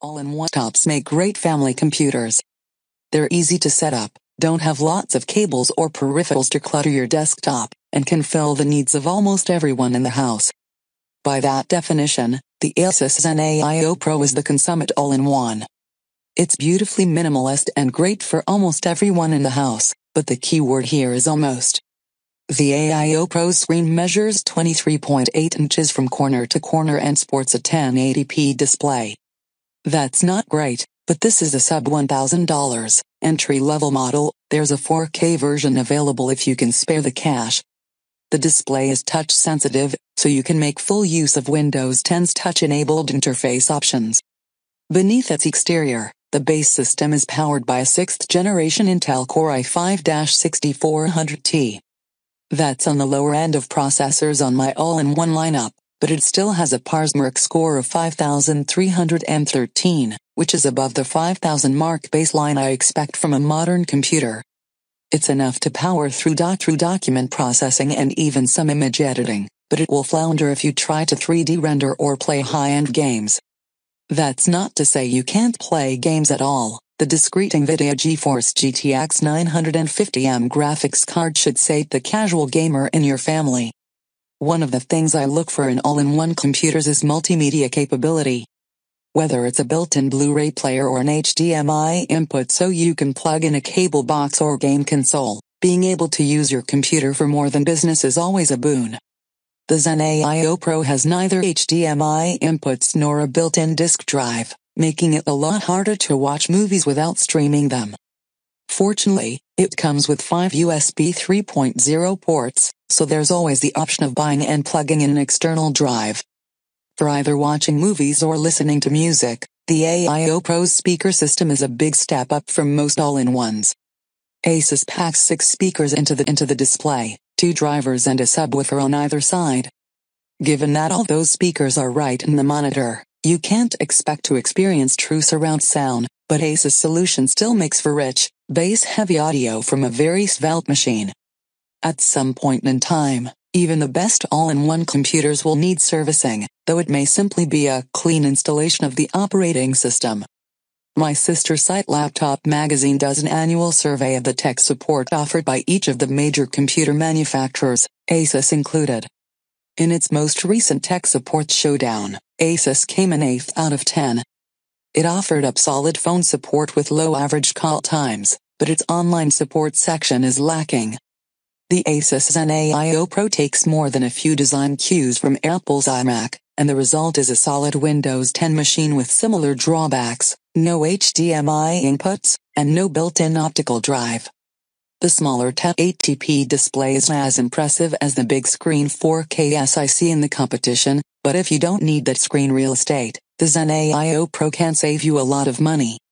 All-in-one tops make great family computers. They're easy to set up, don't have lots of cables or peripherals to clutter your desktop, and can fill the needs of almost everyone in the house. By that definition, the ASUS Zen AIO Pro is the consummate all-in-one. It's beautifully minimalist and great for almost everyone in the house, but the key word here is almost. The AIO Pro's screen measures 23.8 inches from corner to corner and sports a 1080p display. That's not great, but this is a sub-$1,000 entry-level model. There's a 4K version available if you can spare the cash. The display is touch-sensitive, so you can make full use of Windows 10's touch-enabled interface options. Beneath its exterior, the base system is powered by a 6th-generation Intel Core i5-6400T. That's on the lower end of processors on my all-in-one lineup, but it still has a Parsmark score of 5,313, which is above the 5,000 mark baseline I expect from a modern computer. It's enough to power through document processing and even some image editing, but it will flounder if you try to 3D render or play high-end games. That's not to say you can't play games at all. The discrete NVIDIA GeForce GTX 950M graphics card should sate the casual gamer in your family. One of the things I look for in all-in-one computers is multimedia capability. Whether it's a built-in Blu-ray player or an HDMI input so you can plug in a cable box or game console, being able to use your computer for more than business is always a boon. The Zen AIO Pro has neither HDMI inputs nor a built-in disk drive, making it a lot harder to watch movies without streaming them. Fortunately, it comes with 5 USB 3.0 ports, so there's always the option of buying and plugging in an external drive. For either watching movies or listening to music, the AIO Pro's speaker system is a big step up from most all-in-ones. ASUS packs 6 speakers into the display, 2 drivers and a subwoofer on either side. Given that all those speakers are right in the monitor, you can't expect to experience true surround sound, but ASUS solution still makes for rich, bass-heavy audio from a very svelte machine. At some point in time, even the best all-in-one computers will need servicing, though it may simply be a clean installation of the operating system. My sister site Laptop Magazine does an annual survey of the tech support offered by each of the major computer manufacturers, ASUS included. In its most recent tech support showdown, ASUS came in 8th out of 10. It offered up solid phone support with low average call times, but its online support section is lacking. The ASUS Zen AIO Pro takes more than a few design cues from Apple's iMac, and the result is a solid Windows 10 machine with similar drawbacks, no HDMI inputs, and no built-in optical drive. The smaller 1080p display is as impressive as the big screen 4K I see in the competition, but if you don't need that screen real estate, the Zen AIO Pro can save you a lot of money.